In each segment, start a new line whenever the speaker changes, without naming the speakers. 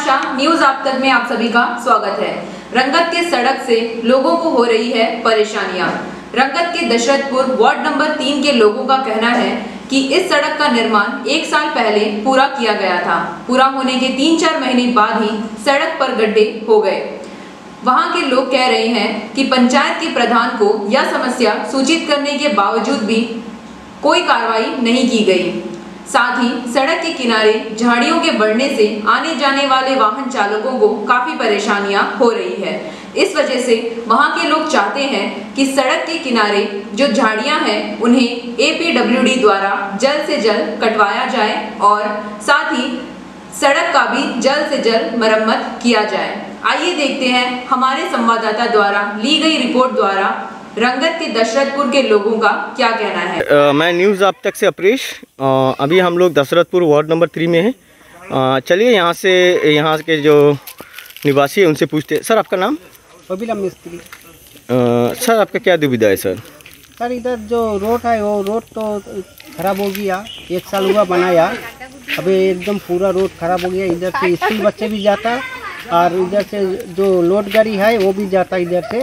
तमाशा news आप तक में आप सभी का स्वागत है। रंगत के सड़क से लोगों को हो रही है परेशानियां। रंगत के दशरथपुर वार्ड नंबर 3 के लोगों का कहना है कि इस सड़क का निर्माण 1 साल पहले पूरा किया गया था। पूरा होने के 3-4 महीने बाद ही सड़क पर गड्ढे हो गए। वहां के लोग कह रहे हैं कि पंचायत के प्रधान को यह समस्या सूचित करने के बावजूद भी कोई कार्रवाई नहीं की गई। साथ ही सड़क के किनारे झाड़ियों के बढ़ने से आने जाने वाले वाहन चालकों को काफी परेशानियां हो रही है। इस वजह से वहां के लोग चाहते हैं कि सड़क के किनारे जो झाड़ियां हैं उन्हें APWD द्वारा जल्द से जल्द कटवाया जाए और साथ ही सड़क का भी जल्द से जल्द मरम्मत किया जाए। आइए देखते हैं हमारे संवाददाता द्वारा ली गई रिपोर्ट द्वारा रंगत के दशरथपुर के लोगों का क्या कहना है।
मैं न्यूज़ आप तक से अपरेश। अभी हम लोग दशरथपुर वार्ड नंबर 3 में हैं। चलिए यहाँ के जो निवासी है उनसे पूछते हैं। सर आपका नाम?
अभिलाम मिस्त्री।
सर आपका क्या दुविधा है सर?
सर इधर जो रोड है वो रोड तो खराब हो गया, 1 साल हुआ बनाया, अभी एकदम पूरा रोड खराब हो गया। इधर से स्कूल बच्चे भी जाता और इधर से जो लोड गाड़ी है वो भी जाता इधर से,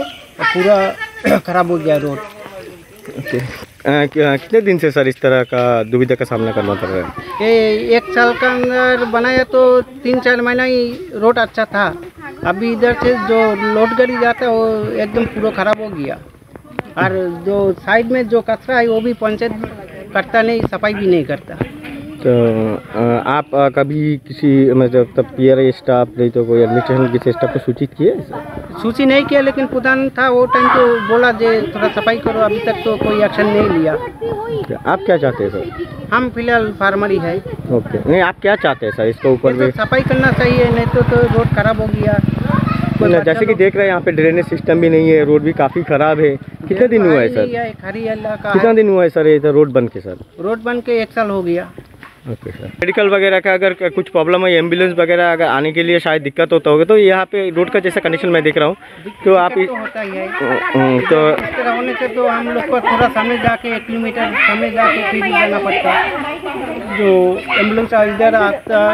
पूरा खराब हो गया रोड।
ओके। कितने दिन से सर इस तरह का दुविधा का सामना करना पड़ रहा है?
ये 1 साल का अंदर बनाया तो 3-4 महीना ही रोड अच्छा था। अभी इधर से जो लोड गाड़ी जाता है वो एकदम पूरा खराब हो गया और जो साइड में जो कचरा है वो भी पंचायत करता नहीं, सफाई भी नहीं करता।
तो आप कभी किसी मतलब तब पीआरआई स्टाफ नहीं तो कोई एडमिनिस्ट्रेशन किसी स्टाफ को सूचित किए?
सूची नहीं किया, लेकिन प्रधान था वो टाइम तो बोला जे थोड़ा सफाई करो, अभी तक तो कोई एक्शन नहीं लिया।
आप क्या चाहते हैं सर?
हम फिलहाल फार्मर ही है।
ओके, नहीं आप क्या चाहते हैं सर इसको ऊपर में?
सफाई करना चाहिए, नहीं तो रोड खराब हो गया।
जैसे कि देख रहे हैं यहाँ पे ड्रेनेज सिस्टम भी नहीं है, रोड भी काफ़ी खराब है। कितने दिन हुआ है सर? कितना दिन हुआ है सर इधर रोड बन के? सर
रोड बन के 1 साल हो गया।
Okay sir. मेडिकल वगैरह का अगर कुछ प्रॉब्लम है, एम्बुलेंस वगैरह अगर आने के लिए शायद दिक्कत होता होगा, तो यहाँ पे रोड का जैसा कंडीशन मैं देख रहा हूँ तो आप
तो होता ही है। तो इस तरह होने से तो हम लोग को थोड़ा सामने जाके 1 किलोमीटर सामने जाके फिर जाना पड़ता। जो एम्बुलेंस इधर आता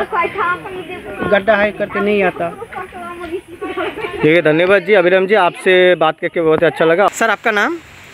गड्ढा है करके नहीं आता।
ठीक है, धन्यवाद जी। अभिराम जी आपसे बात करके बहुत अच्छा लगा। सर आपका नाम?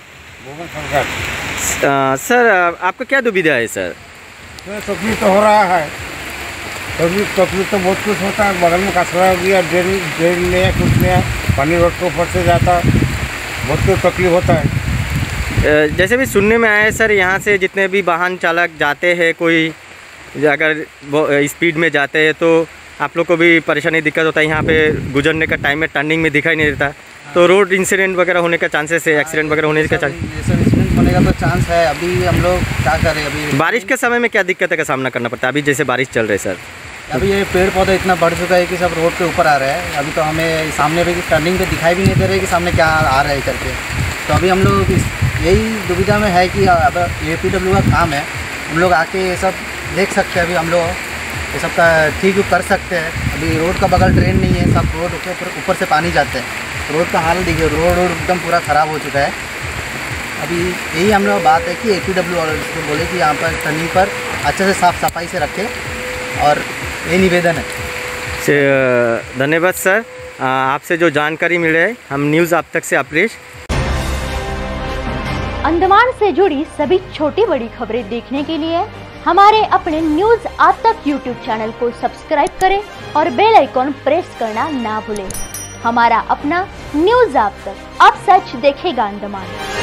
सर आपका क्या दुविधा है सर?
तकलीफ तो हो रहा है, तकलीफ तो बहुत कुछ होता है। बगल में कचरा हो गया, ड्रेन नहीं, कुछ नहीं, पानी रोड के ऊपर से जाता, बहुत कुछ तकलीफ होता है।
जैसे भी सुनने में आया है सर, यहाँ से जितने भी वाहन चालक जाते हैं, कोई अगर स्पीड में जाते हैं तो आप लोग को भी परेशानी दिक्कत होता है। यहाँ पे गुजरने का टाइम में टर्निंग में दिखाई नहीं देता, तो रोड इंसिडेंट वगैरह होने का चांसेस है, एक्सीडेंट वगैरह होने का
इंसिडेंट होने का तो चांस है। अभी हम लोग क्या करें? अभी
बारिश के समय में क्या दिक्कत का सामना करना पड़ता है? अभी जैसे बारिश चल रही है सर,
अभी ये पेड़ पौधा इतना बढ़ चुका है कि सब रोड के ऊपर आ रहे हैं। अभी तो हमें सामने भी टर्निंग पे दिखाई भी नहीं दे रहे कि सामने क्या आ रहा है करके। तो अभी हम लोग यही दुविधा में है कि अब APW का काम है, हम लोग आके ये सब देख सकते हैं। अभी हम लोग ये सब का ठीक कर सकते हैं। अभी रोड का बगल ड्रेन नहीं है, सब रोड ऊपर से पानी जाते हैं। रोड का हाल देखिए, रोड एकदम पूरा ख़राब हो चुका है। अभी यही हम लोग बात है कि APW और इसको बोले कि यहाँ पर टर्निंग पर अच्छे से साफ़ सफाई से रखें, और यही निवेदन है।
धन्यवाद सर। आपसे जो जानकारी मिले हम न्यूज़ आप तक से अपरेश।
अंडमान से जुड़ी सभी छोटी बड़ी खबरें देखने के लिए हमारे अपने न्यूज़ आप तक YouTube चैनल को सब्सक्राइब करें और बेल आइकॉन प्रेस करना ना भूलें। हमारा अपना न्यूज़ आप तक, अब सच देखेगा अंडमान।